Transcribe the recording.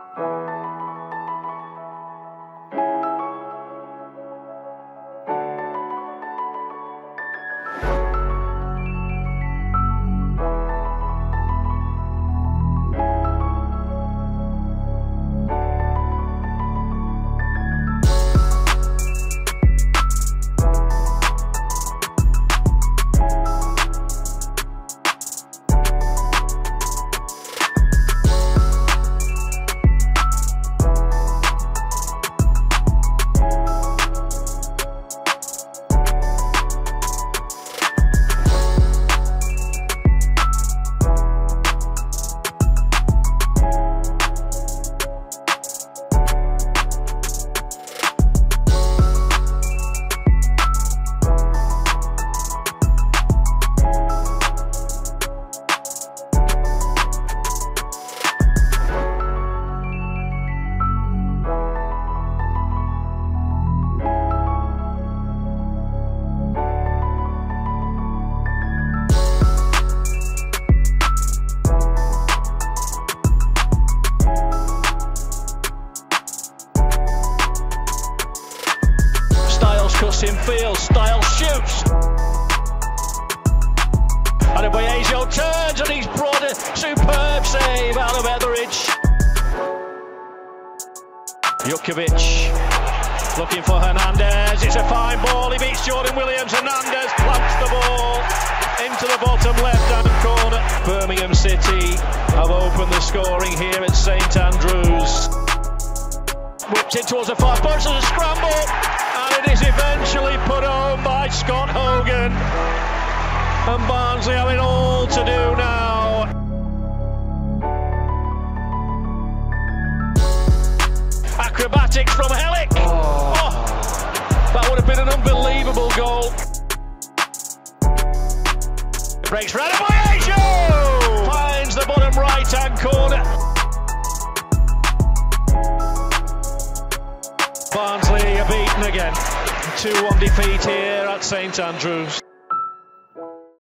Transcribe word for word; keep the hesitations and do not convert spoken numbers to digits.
Cuts in field, Style shoots. And Abayejo turns and he's brought a superb save out of Etheridge. Jukovic looking for Hernandez. It's a fine ball. He beats Jordan Williams. Hernandez plants the ball into the bottom left-hand corner. Birmingham City have opened the scoring here at St Andrews. Whipped in towards the far post. There's a scramble. And it is eventually put home by Scott Hogan. And Barnsley have it all to do now. Acrobatics from Hellick. Oh. Oh, that would have been an unbelievable goal. Breaks right away. Abayejo finds the bottom right-hand corner. Barnsley are beaten again. two one defeat here at St Andrews.